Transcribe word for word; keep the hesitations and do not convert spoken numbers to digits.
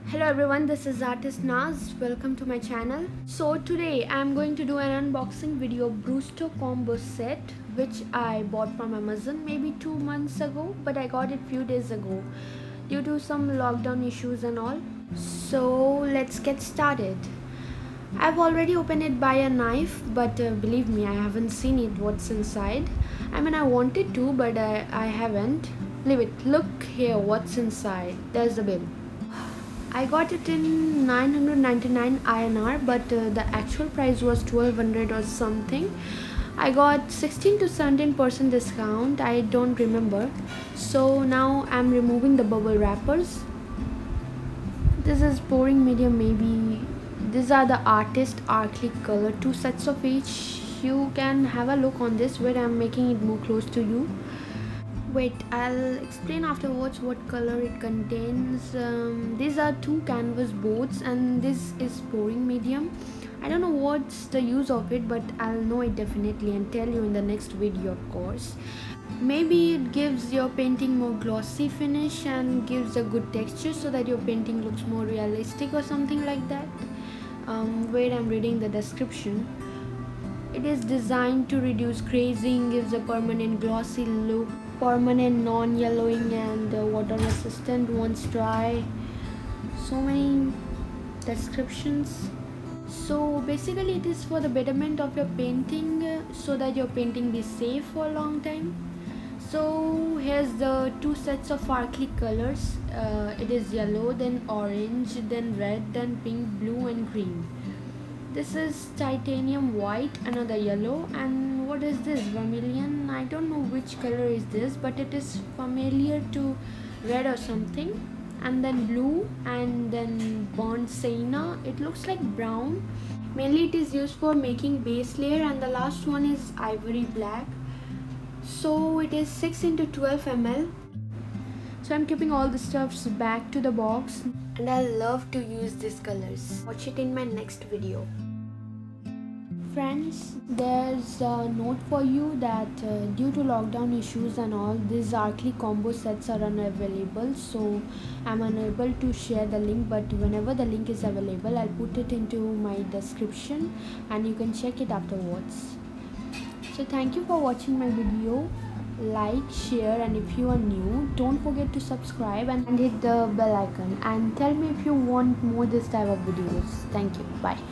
Hello everyone, this is Artist Naz. Welcome to my channel. So today I am going to do an unboxing video of Brewster combo set, which I bought from Amazon maybe two months ago, but I got it few days ago due to some lockdown issues and all. So let's get started. I've already opened it by a knife, but uh, believe me, I haven't seen it what's inside. I mean, I wanted to, but I, I haven't. Leave it. Look here what's inside. There's the bill. I got it in nine hundred ninety-nine I N R, but uh, the actual price was twelve hundred or something. I got sixteen to seventeen percent discount, I don't remember. So now I'm removing the bubble wrappers. This is pouring medium, maybe. These are the Artist Acrylic color, two sets of each. You can have a look on this where I'm making it more close to you. Wait, I'll explain afterwards what color it contains. Um, these are two canvas boards and this is pouring medium. I don't know what's the use of it, but I'll know it definitely and tell you in the next video, of course. Maybe it gives your painting more glossy finish and gives a good texture so that your painting looks more realistic or something like that. Um, wait, I'm reading the description. It is designed to reduce crazing, gives a permanent glossy look, permanent non-yellowing and uh, water resistant once dry. So many descriptions. So basically it is for the betterment of your painting, uh, so that your painting be safe for a long time. So here's the two sets of acrylic colors. Uh, it is yellow, then orange, then red, then pink, blue and green. This is titanium white, another yellow, and what is this, vermilion? I don't know which color is this, but it is familiar to red or something. And then blue, and then burnt sienna. It looks like brown. Mainly it is used for making base layer, and the last one is ivory black. So it is six into twelve milliliters. So I'm keeping all the stuffs back to the box, and I love to use these colors. Watch it in my next video. Friends, there's a note for you that uh, due to lockdown issues and all, these Acrylic combo sets are unavailable, so I'm unable to share the link, but whenever the link is available, I'll put it into my description and you can check it afterwards. So thank you for watching my video. Like, share, and if you are new, don't forget to subscribe and hit the bell icon, and tell me if you want more this type of videos. Thank you. Bye.